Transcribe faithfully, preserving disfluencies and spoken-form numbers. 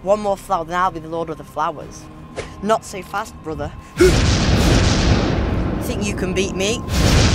One more flower, then I'll be the Lord of the Flowers. Not so fast, brother. Think you can beat me?